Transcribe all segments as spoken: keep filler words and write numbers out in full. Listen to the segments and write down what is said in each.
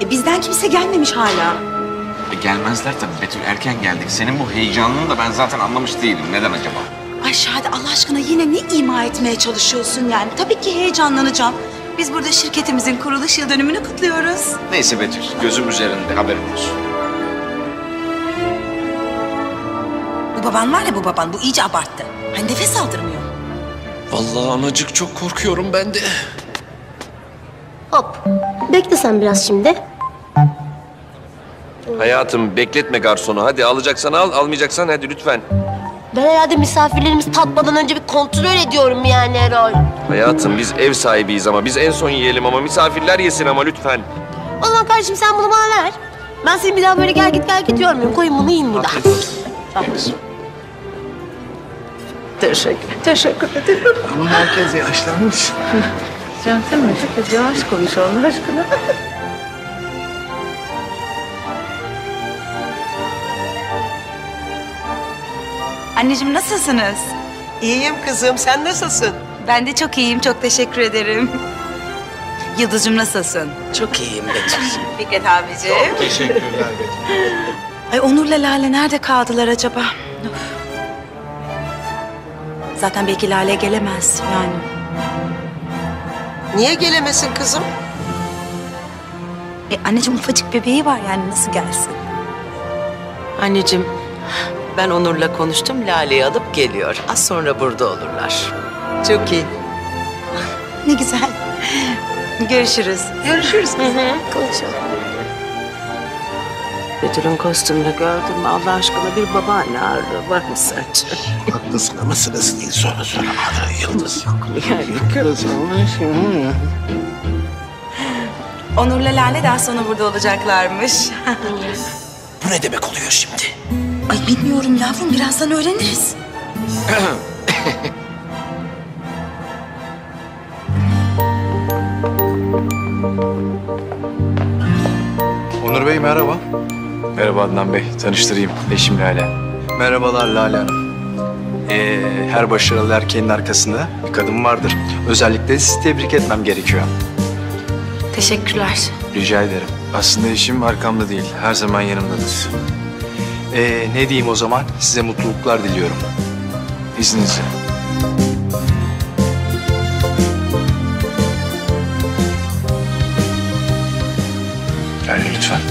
E, bizden kimse gelmemiş hala. E, gelmezler tabii Betül, erken geldik. Senin bu heyecanını da ben zaten anlamış değilim. Neden acaba? Ay Şadi, Allah aşkına yine ne ima etmeye çalışıyorsun yani? Tabii ki heyecanlanacağım. Biz burada şirketimizin kuruluş yıl dönümünü kutluyoruz. Neyse Betül, gözüm üzerinde, haberin olsun. Bu baban var ya, bu baban, bu iyice abarttı. Hani nefes aldırmıyor. Vallahi anacık çok korkuyorum ben de. Hop. Bekle sen biraz şimdi. Hayatım bekletme garsonu. Hadi alacaksan al, almayacaksan hadi lütfen. Ben herhalde misafirlerimiz tatmadan önce bir kontrol ediyorum yani Erol. Hayatım biz ev sahibiyiz ama biz en son yiyelim ama misafirler yesin ama lütfen. O zaman kardeşim sen bunu bana ver. Ben seni bir daha böyle gel git gel git yormuyorum. Koyun bunu yiyin burada. Teşekkür, teşekkür ederim. Ama herkes yaşlanmış. Can sen mi? Çok yavaş konuş Allah aşkına. Anneciğim nasılsınız? İyiyim kızım, sen nasılsın? Ben de çok iyiyim, çok teşekkür ederim. Yıldız'cığım nasılsın? Çok iyiyim Betül. Fikret abiciğim. Teşekkürler Betül. Ay Onur'la Lale nerede kaldılar acaba? Of. Zaten belki Lale gelemez yani. Niye gelemesin kızım? E anneciğim ufacık bebeği var yani, nasıl gelsin? Anneciğim, ben Onur'la konuştum. Lale'yi alıp geliyor. Az sonra burada olurlar. Çok iyi. Ne güzel. Görüşürüz. Görüşürüz kızım. Konuşalım. Betül'ün kostümünü gördün mü? Allah aşkına bir babaanne ağırlığı var mı sence? Haklısın ama sırası değil. Sonra sonra Adra Yıldız. Onur'la Lale daha sonra burada olacaklarmış. Bu ne demek oluyor şimdi? Ay bilmiyorum yavrum, birazdan öğreniriz. Onur Bey merhaba. Merhaba Adnan Bey, tanıştırayım. Eşim Lale. Merhabalar Lale Hanım. Ee, her başarılı erkeğin arkasında bir kadın vardır. Özellikle sizi tebrik etmem gerekiyor. Teşekkürler. Rica ederim. Aslında eşim arkamda değil, her zaman yanımdadır. Ee, ne diyeyim o zaman? Size mutluluklar diliyorum. İzninizle. Lale lütfen.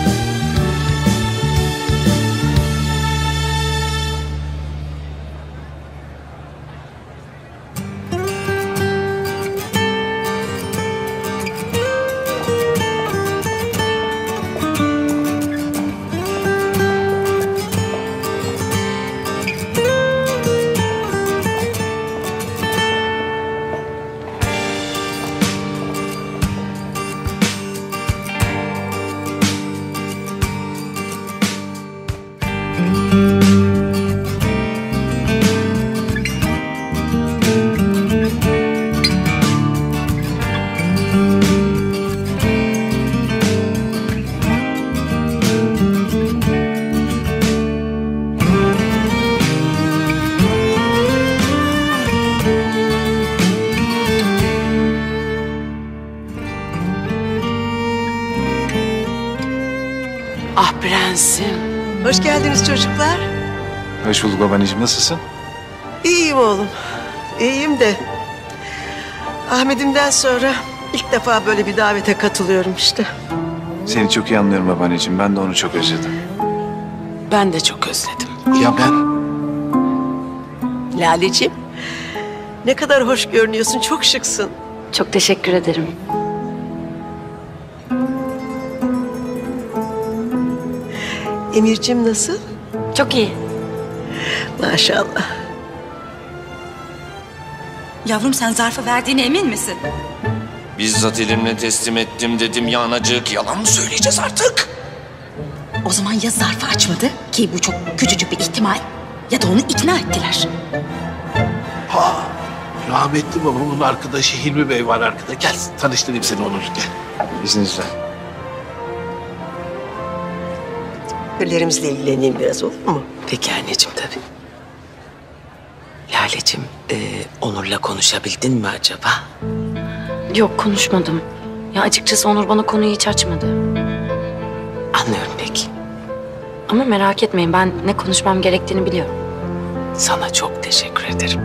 Ah prensim. Hoş geldiniz çocuklar. Hoş bulduk babaanneciğim, nasılsın? İyiyim oğlum. İyiyim de Ahmet'imden sonra ilk defa böyle bir davete katılıyorum işte. Seni çok iyi anlıyorum babaanneciğim, ben de onu çok özledim. Ben de çok özledim. Ya ben? Laleciğim, ne kadar hoş görünüyorsun, çok şıksın. Çok teşekkür ederim. Emirciğim nasıl? Çok iyi. Maşallah. Yavrum sen zarfı verdiğine emin misin? Bizzat elimle teslim ettim dedim ya anacık. Yalan mı söyleyeceğiz artık? O zaman ya zarfı açmadı ki bu çok küçücük bir ihtimal, ya da onu ikna ettiler. Ha, rahmetli babamın arkadaşı Hilmi Bey var arkada. Gel tanıştırayım seni Onur, gel. İzninizle. Güllerimizle ilgileneyim biraz, olur mu? Peki anneciğim tabii. Laleciğim, e, Onur'la konuşabildin mi acaba? Yok konuşmadım. Ya açıkçası Onur bana konuyu hiç açmadı. gelecek. Ama merak etmeyin, ben ne konuşmam gerektiğini biliyorum. Sana çok teşekkür ederim.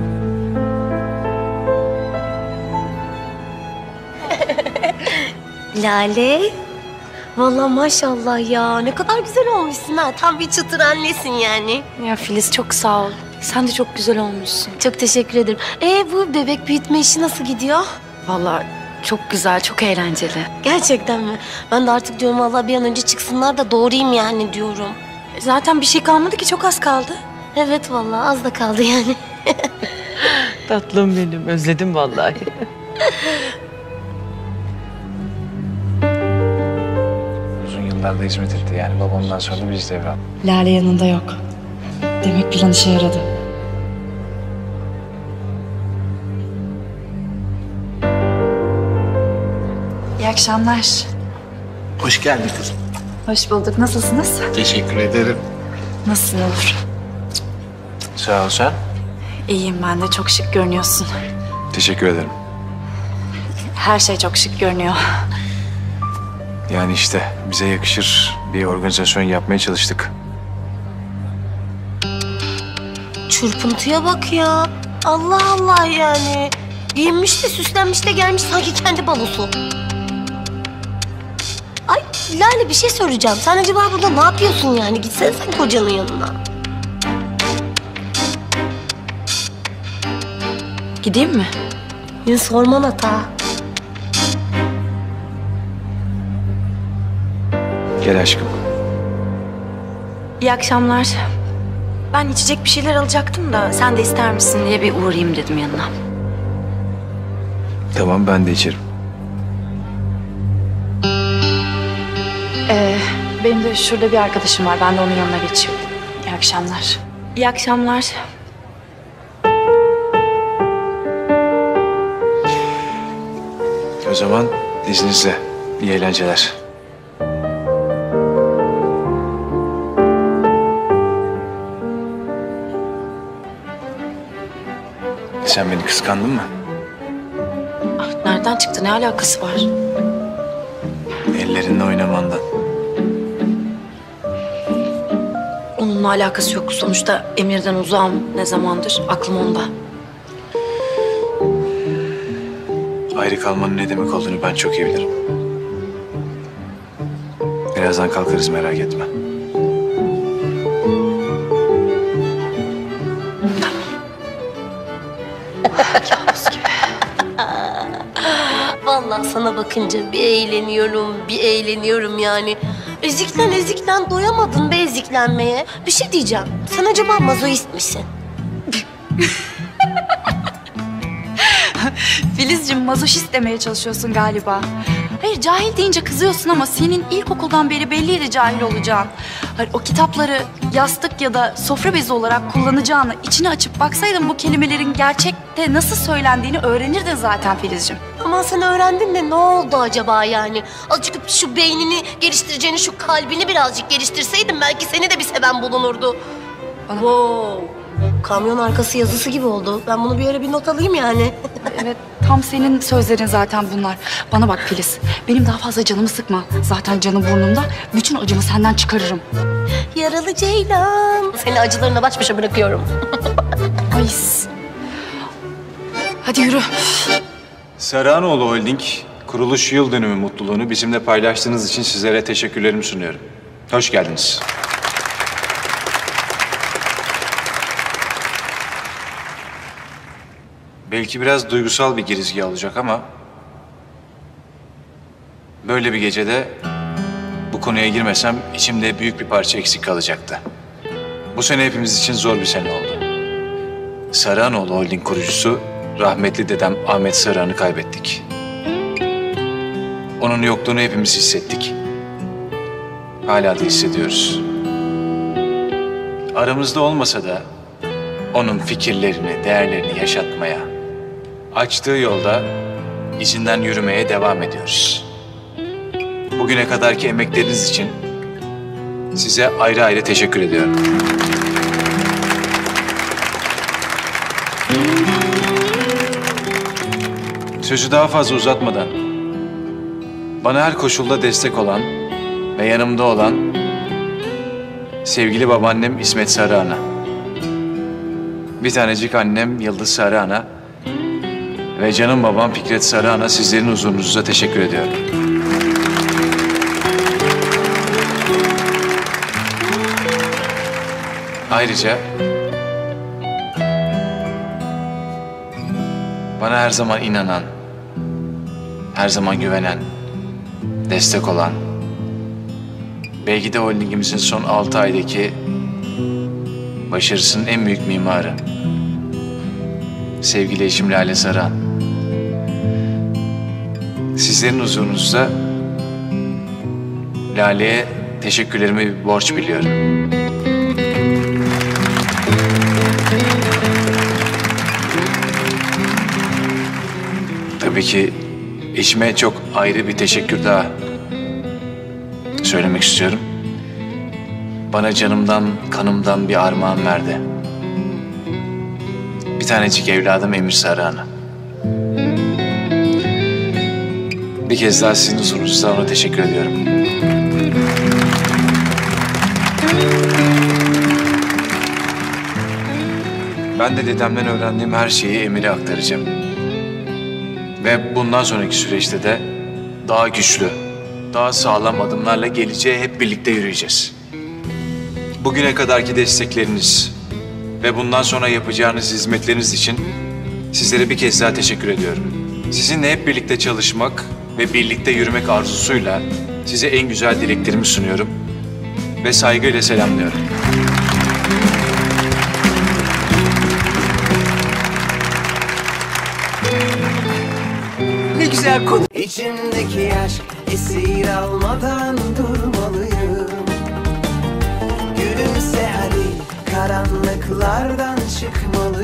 Lale. Vallahi maşallah ya. Ne kadar güzel olmuşsun ha. Tam bir çıtır annesin yani. Ya Filiz, çok sağ ol. Sen de çok güzel olmuşsun. Çok teşekkür ederim. Ee bu bebek büyütme işi nasıl gidiyor? Vallahi çok güzel, çok eğlenceli. Gerçekten mi? Ben de artık diyorum vallahi bir an önce çıksınlar da doğurayım yani diyorum. Zaten bir şey kalmadı ki, çok az kaldı. Evet vallahi az da kaldı yani. Tatlım benim. Özledim vallahi. Uzun yıllarda hizmet etti. Yani babamdan sonra da biz devraldık. Lale yanında yok. Demek plan işe yaradı. İyi akşamlar. Hoş geldin kızım. Hoş bulduk. Nasılsınız? Teşekkür ederim. Nasıl olur? Sağ ol sen. İyiyim ben de. Çok şık görünüyorsun. Teşekkür ederim. Her şey çok şık görünüyor. Yani işte bize yakışır bir organizasyon yapmaya çalıştık. Çırpıntıya bak ya. Allah Allah yani. Giyinmiş de süslenmiş de gelmiş sanki kendi balosu. Ay Lale bir şey soracağım. Sen acaba burada ne yapıyorsun yani? Gitsene sen kocanın yanına. Gideyim mi? Ya sorman hata. Gel aşkım. İyi akşamlar. Ben içecek bir şeyler alacaktım da sen de ister misin diye bir uğrayayım dedim yanına. Tamam, ben de içerim. Ee, benim de şurada bir arkadaşım var. Ben de onun yanına geçeyim. İyi akşamlar. İyi akşamlar. O zaman izninizle iyi eğlenceler. Sen beni kıskandın mı? Ah, nereden çıktı? Ne alakası var? Ellerinle oynamandan. Onunla alakası yok. Sonuçta Emir'den uzağım ne zamandır. Aklım onda. Ayrı kalmanın ne demek olduğunu ben çok iyi bilirim. Birazdan kalkarız, merak etme. Vallahi sana bakınca bir eğleniyorum, bir eğleniyorum yani. Eziklen eziklen doyamadın be eziklenmeye. Bir şey diyeceğim. Sen acaba mazoist misin? Filizciğim, mazoşist demeye çalışıyorsun galiba. Hayır, cahil deyince kızıyorsun ama senin ilkokuldan beri belliydi cahil olacağın. Hayır, o kitapları yastık ya da sofra bezi olarak kullanacağını içine açıp baksaydın bu kelimelerin gerçekte nasıl söylendiğini öğrenirdin zaten Filizciğim. Aman sen öğrendin de ne oldu acaba yani? Azıcık şu beynini geliştireceğini, şu kalbini birazcık geliştirseydin belki seni de bir seven bulunurdu. Bana... Wow. Kamyon arkası yazısı gibi oldu. Ben bunu bir ara bir not alayım yani. Evet, tam senin sözlerin zaten bunlar. Bana bak Filiz, benim daha fazla canımı sıkma. Zaten canım burnumda. Bütün acımı senden çıkarırım. Yaralı Ceylan. Seni acılarına baş başa bırakıyorum. Ay. Hadi yürü. Sarıhanoğlu Holding kuruluş yıl dönümü mutluluğunu bizimle paylaştığınız için sizlere teşekkürlerimi sunuyorum. Hoş geldiniz. Belki biraz duygusal bir girizgi olacak ama böyle bir gecede bu konuya girmesem içimde büyük bir parça eksik kalacaktı. Bu sene hepimiz için zor bir sene oldu. Sarıhanoğlu Holding kurucusu rahmetli dedem Ahmet Sarıhan'ı kaybettik. Onun yokluğunu hepimiz hissettik. Hala da hissediyoruz. Aramızda olmasa da onun fikirlerini, değerlerini yaşatmaya, açtığı yolda izinden yürümeye devam ediyoruz. Bugüne kadarki emekleriniz için size ayrı ayrı teşekkür ediyorum. Sözü daha fazla uzatmadan, bana her koşulda destek olan ve yanımda olan sevgili babaannem İsmet Sarıana, bir tanecik annem Yıldız Sarıana ve canım babam Fikret Sarıana sizlerin huzurunuza teşekkür ediyorum. Ayrıca bana her zaman inanan, her zaman güvenen, destek olan, Belgide Holding'imizin son altı aydaki başarısının en büyük mimarı, sevgili eşim Lale Saran. Sizlerin huzurunuzda Lale'ye teşekkürlerimi bir borç biliyorum. Tabii ki eşime çok ayrı bir teşekkür daha söylemek istiyorum. Bana canımdan, kanımdan bir armağan verdi. Bir tanecik evladım Emir Sarıana. Bir kez daha sizin huzurunuzda ona teşekkür ediyorum. Ben de dedemden öğrendiğim her şeyi Emir'e aktaracağım. Ve bundan sonraki süreçte de daha güçlü, daha sağlam adımlarla geleceğe hep birlikte yürüyeceğiz. Bugüne kadarki destekleriniz ve bundan sonra yapacağınız hizmetleriniz için sizlere bir kez daha teşekkür ediyorum. Sizinle hep birlikte çalışmak ve birlikte yürümek arzusuyla size en güzel dileklerimi sunuyorum ve saygıyla selamlıyorum. Ne güzel konu. İçimdeki aşk esir almadan durmalıyım. Gülümse hadi, karanlıklardan çıkmalıyım.